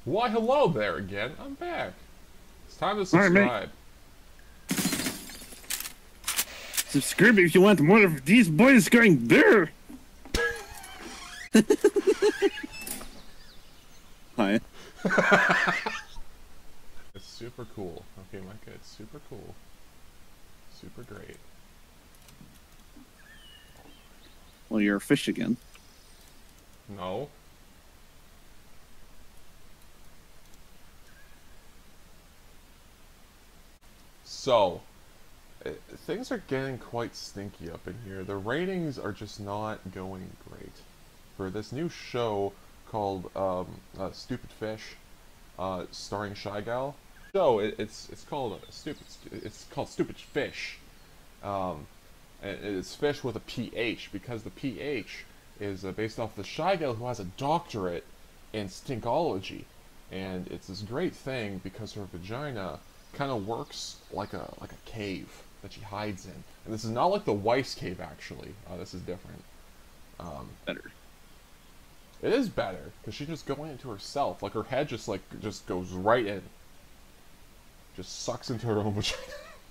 Why, hello there again. I'm back. It's time to subscribe. Subscribe if you want more of these boys going there. Hi. It's super cool. Okay, Micah, it's super cool. Super great. Well, you're a fish again. No. So, things are getting quite stinky up in here. The ratings are just not going great. For this new show called Stupid Fish, starring Shy Gal. So it's called Stupid Fish. And it's fish with a PH because the PH is based off the Shy Gal who has a doctorate in stinkology, and it's this great thing because her vagina kind of works like a cave that she hides in. And this is not like the wife's cave, actually. This is different. Better. It is better because she's just going into herself. Like her head just goes right in. Just sucks into her own vagina.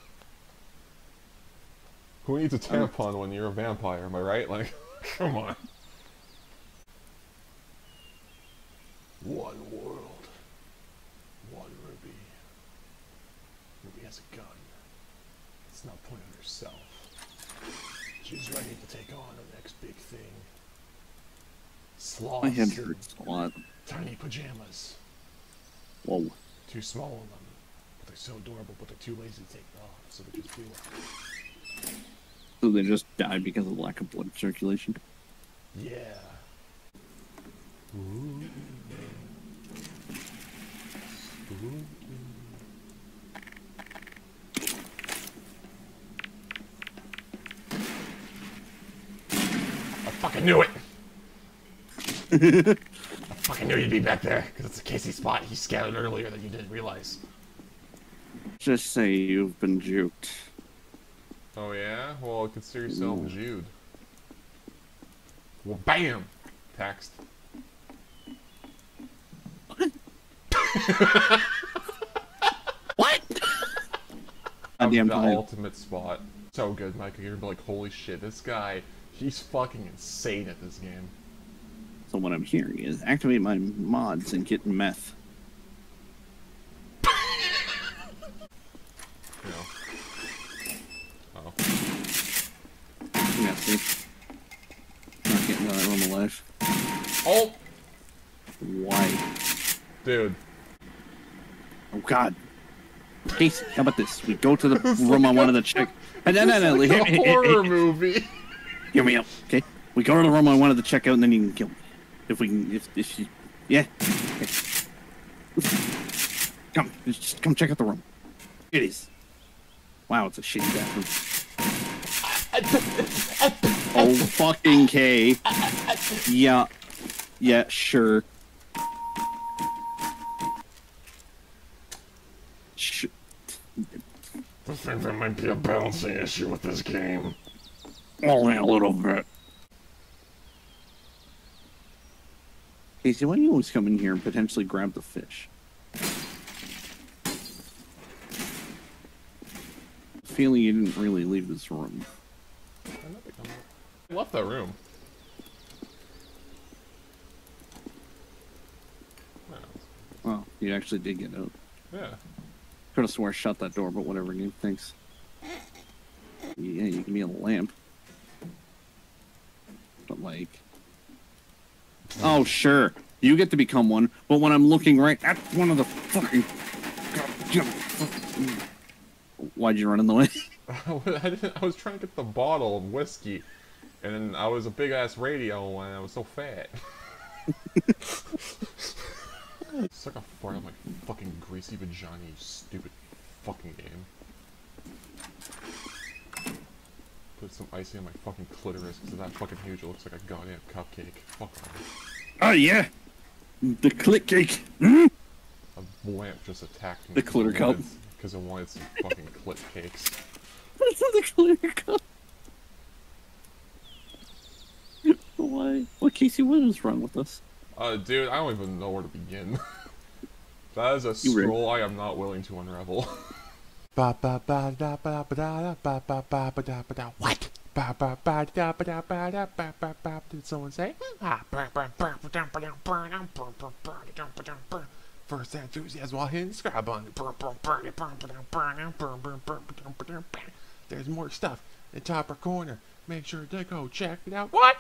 Who needs a tampon when you're a vampire? Am I right? Like, come on. One world, one Ruby. Ruby has a gun. It's not pointing at herself. She's ready to take on the next big thing. Sloths. My head hurts a lot. Tiny pajamas. Whoa. Too small on them, but they're so adorable. But they're too lazy to take them off, so they just do it. So they just die because of lack of blood circulation. Yeah. Ooh. Ooh. I fucking knew it! I fucking knew you'd be back there, because it's a Casey spot he scouted earlier that you didn't realize. Just say you've been juked. Oh yeah? Well, consider yourself Jude. Well, BAM! Text. What? The ultimate spot. So good, Micah. You're gonna be like, holy shit, this guy, he's fucking insane at this game. So what I'm hearing is activate my mods and get meth. You know. Oh. Yeah, see? Not getting out of that room alive. Oh! Why? Dude. Oh god. Casey, how about this? We go to the room I wanted to check. No, It's like a horror movie. Hear me out, okay? We go to the room I wanted to check out, and then you can kill me. If we can, if you, yeah. Okay. Come, just come check out the room. It is. Wow, it's a shitty bathroom. Oh fucking K. Yeah. Yeah, sure. I think there might be a balancing issue with this game. Only a little bit. Casey, why do you always come in here and potentially grab the fish? Feeling you didn't really leave this room. I left that room. Well, you actually did get out. Yeah. Could have swore I shut that door, but whatever, dude. Thanks. Yeah, you can be a lamp. But like... Oh, sure. You get to become one, but when I'm looking right at one of the fucking... Why'd you run in the way? I was trying to get the bottle of whiskey, and then I was a big-ass radio, and I was so fat. Suck a fart on my fucking greasy vagina, you stupid fucking game. Put some icing on my fucking clitoris, because it's that fucking huge, it looks like a goddamn cupcake. Fuck off. Oh, yeah! The clit cake! Mm? A lamp just attacked me. The clitter cup. Because I wanted some fucking clit cakes. What's in the clitter cup? Why? What, Casey, what is wrong with us? Dude, I don't even know where to begin. That is a You rude. scroll I am not willing to unravel. What? Did someone say? First enthusiasm while hitting subscribe on. There's more stuff in the upper corner. Make sure to go check it out. What?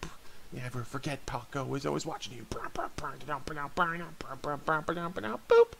Never forget Paco is always watching you. Boop.